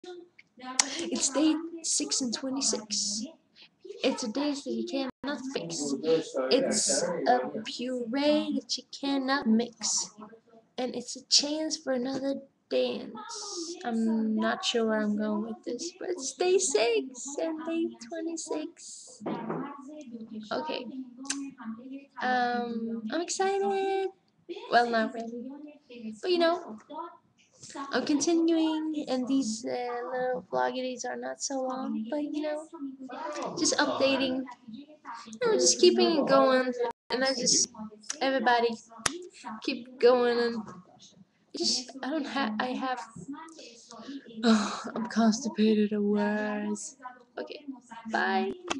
It's day 6 and 26. It's a dish that you cannot fix. It's a puree that you cannot mix. And it's a chance for another dance. I'm not sure where I'm going with this, but it's day 6 and day 26. Okay. I'm excited. Well, not really. But I'm continuing, and these little vloggies are not so long, but just updating. We're just keeping it going, and everybody keep going, and I have, oh, I'm constipated at worse. Okay, bye.